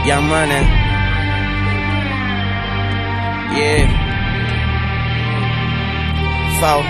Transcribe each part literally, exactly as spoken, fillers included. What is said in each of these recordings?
Young Money. Yeah. Four.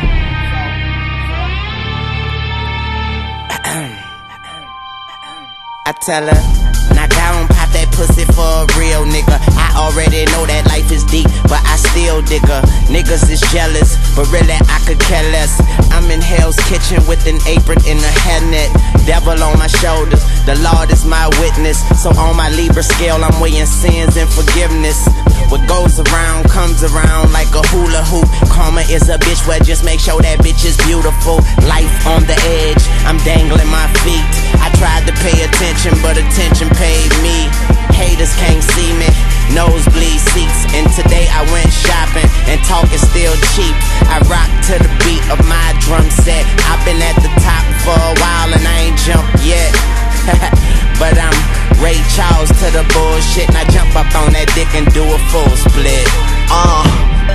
I tell her, now go and pop that pussy for a real nigga. I already know that life is deep, but I still dig her. Niggas is jealous, but really I could care less. I'm in Hell's Kitchen with an apron in a hairnet. Devil on my shoulders, the Lord is my witness. So on my Libra scale, I'm weighing sins and forgiveness. What goes around comes around like a hula hoop. Karma is a bitch, well just make sure that bitch is beautiful. Life on the edge, I'm dangling my feet. I tried to pay attention, but attention paid me. Haters can't see me, nosebleed seats. And today I went shopping, and talk is still cheap. I rock to the beat of my drum set. I've been at the top for a while and I ain't jumped yet. But I'm Ray Charles to the bullshit, and I jump up on that dick and do a full split. Uh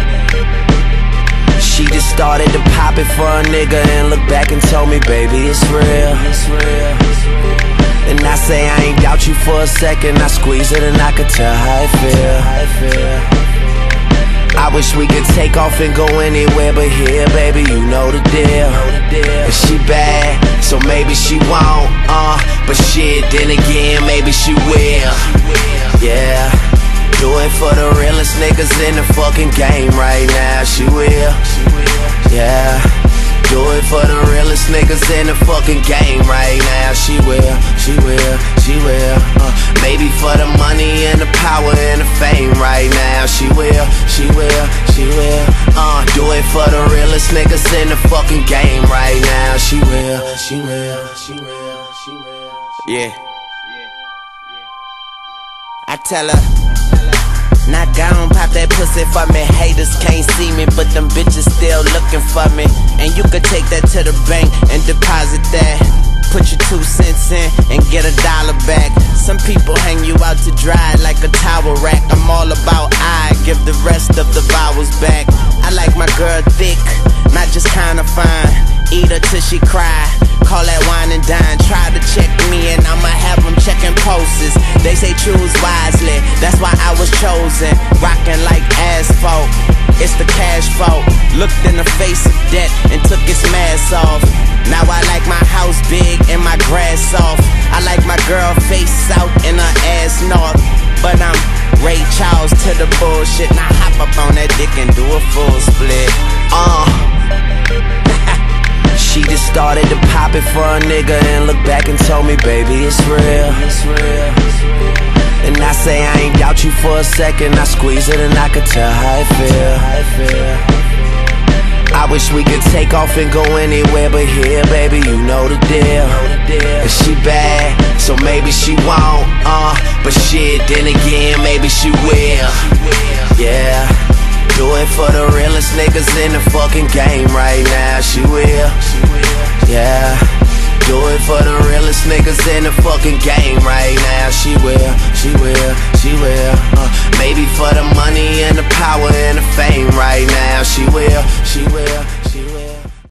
She just started to pop it for a nigga and look back and told me, baby, it's real. It's real. And I say I ain't doubt you for a second. I squeeze it and I could tell how it feel. I wish we could take off and go anywhere but here, baby, you know the deal. And she bad, so maybe she won't, uh but shit, then again, maybe she will. Yeah, do it for the realest niggas in the fucking game right now. She will, yeah. Do it for the realest niggas in the fucking game right now. She will, she will, she will. Uh, maybe for the money and the power and the fame right now. She will, she will, she will. Uh, do it for the realest niggas in the fucking game right now. She will, she will, she will, she will. Yeah. I tell her, now go and pop that pussy for me. Haters can't see me, but them bitches still looking for me. And you could take that to the bank and deposit that. Put your two cents in and get a dollar back. Some people hang you out to dry like a towel rack. I'm all about I give the rest of the vowels back. I like my girl thick, not just kinda fine. Eat her till she cry, call that wine and dine. Try to check me and I'ma have them checking pulses. They say choose wisely, that's why I was chosen. Rockin' like asphalt, it's the cash fault. Looked in the face of death and took its mask off. Now I like my house big and my grass soft. I like my girl face south and her ass north. But I'm Ray Charles to the bullshit. Now hop up on that dick and do a full split. Uh She just started to pop it for a nigga and look back and told me, baby, it's real. It's real. And I say I ain't doubt you for a second. I squeeze it and I could tell how it feel. I wish we could take off and go anywhere but here, baby, you know the deal. And she bad, so maybe she won't, uh but shit, then again, maybe she will. Yeah. Do it for the realest niggas in the fucking game right now. She will, yeah. Do it for the realest niggas in the fucking game right now. She will, she will, she will. Uh, maybe for the money and the power and the fame right now. She will, she will.